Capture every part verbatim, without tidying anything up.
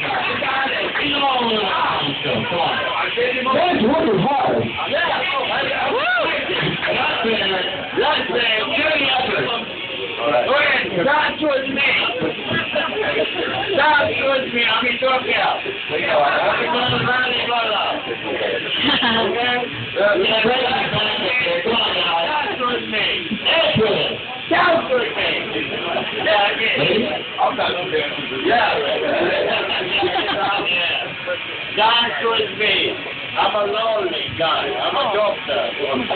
That's working hard. That's it. Carry up. Alright, stop towards me. Stop towards me. I'll be talking out. I'll be going to Lalibela. Okay? Stop towards me. Excellent. Stop towards me. Yeah, again. I'm not up there. Yeah. Yeah. Stop towards me. I'm a lonely guy. I'm a doctor.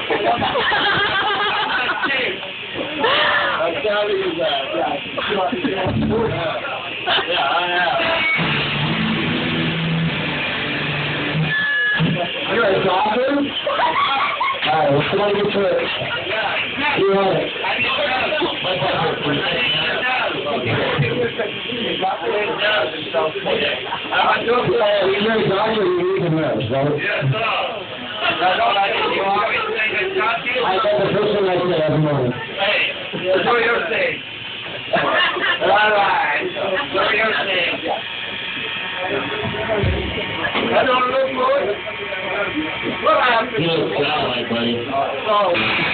I'm telling you that. Yeah, I have. You're a doctor? Alright, let's go get to it. Yeah. You want it. I need to know. I'm a doctor. You're a doctor, you need to know, right? Yes, sir. I don't like it. You always say that doctor. I got the person like that every morning. Hey, do your thing. All right. Do your thing. That don't look good. What happened? You don't sound like, buddy. Oh.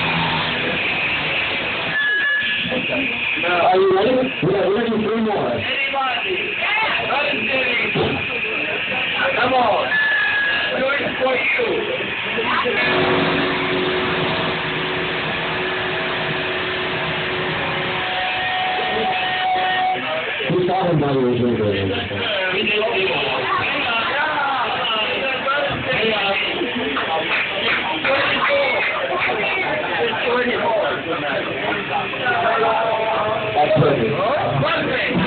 Are you ready? We got, we're going to do three more. Anybody? Let us see. Come on. Do it for you. Who's talking about you was really good? That's perfect.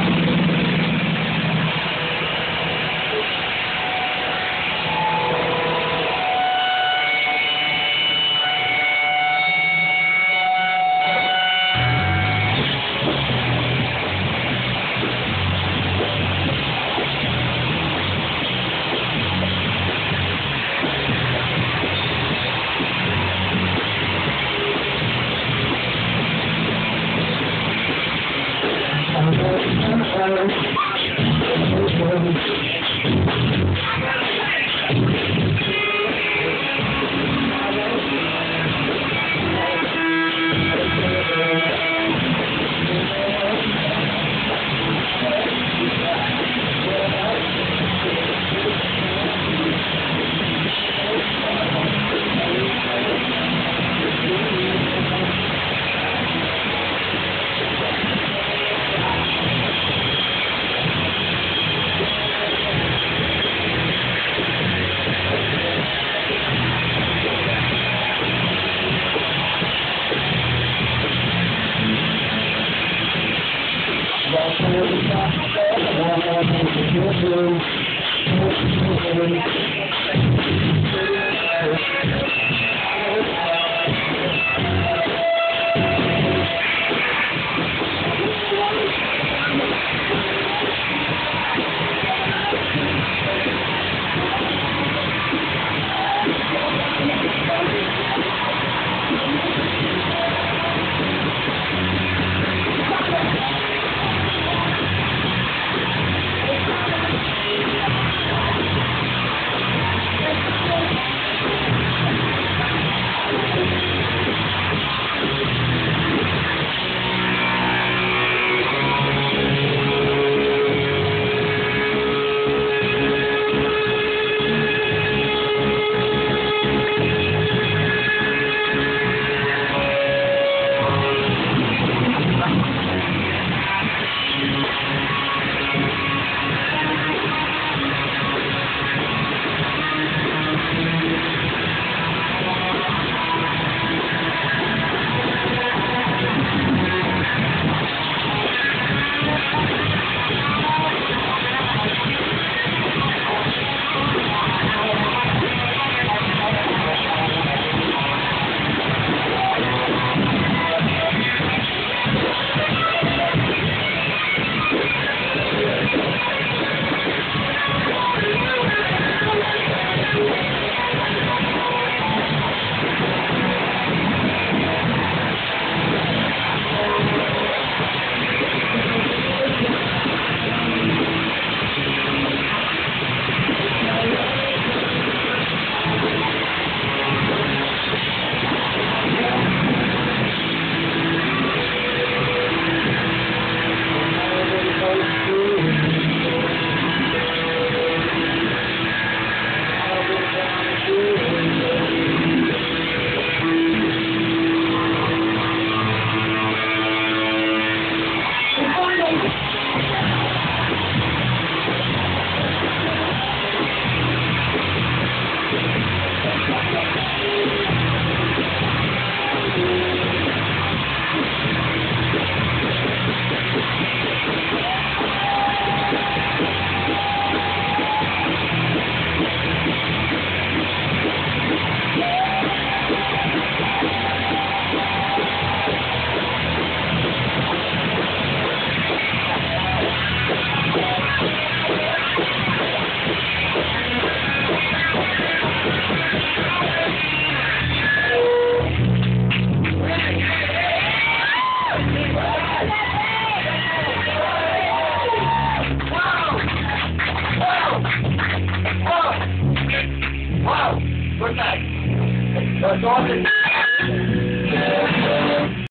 Thank you.